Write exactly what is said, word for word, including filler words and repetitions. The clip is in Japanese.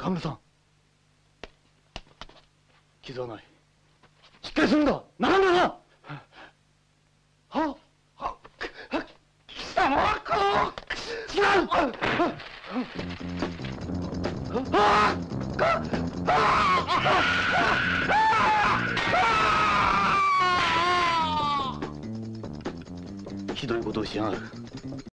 神戸さん、傷はない。しっかりするんだ。並んだな。ははは貴様はこう違う。ひどいことをしやがる。